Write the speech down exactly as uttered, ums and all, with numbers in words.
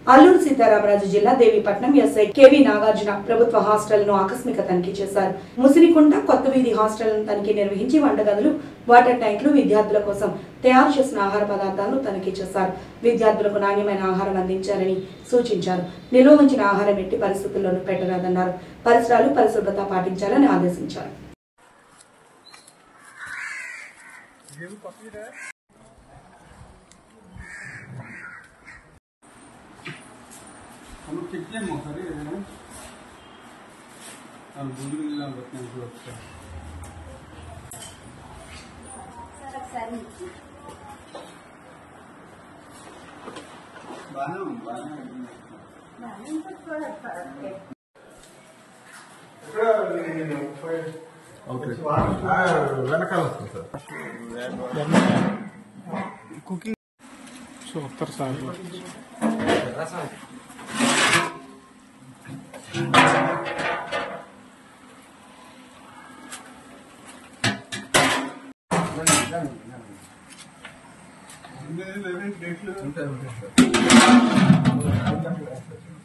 అల్లూరు సీతారామరాజు జిల్లా Devipatnam SI KV Nagarjuna ప్రభుత్వ హాస్టల్ను ఆకస్మిక తనిఖీ చేశారు. ముసిరికుంట కొత్త వీధి హాస్టల్ను తనిఖీ నిర్వహించి వంటగదులు, వాటర్ ట్యాంకులు, విద్యార్థుల కోసం తయారు చేసిన ఆహార పదార్థాలను తనిఖీ చేశారు. విద్యార్థులకు నాణ్యమైన ఆహారం అందించాలని సూచించారు. నిల్వ ఉంచిన ఆహారం ఎట్టి పరిస్థితుల్లోనూ పెట్టరాదన్నారు. పరిసరాలు పరిశుభ్రత పాటించాలని ఆదేశించారు. हम कितने मोहरे हैं और बुजुर्ग लोग अपने ग्रुप से बाना बाना बाना तो थोड़ा फर्क है ఇక్కడ నేను ఓకే వెనకాల వస్తుంది సార్ కుకింగ్ సో ఉత్తర సార్ రసం ఉంటాయి ఉంటాయి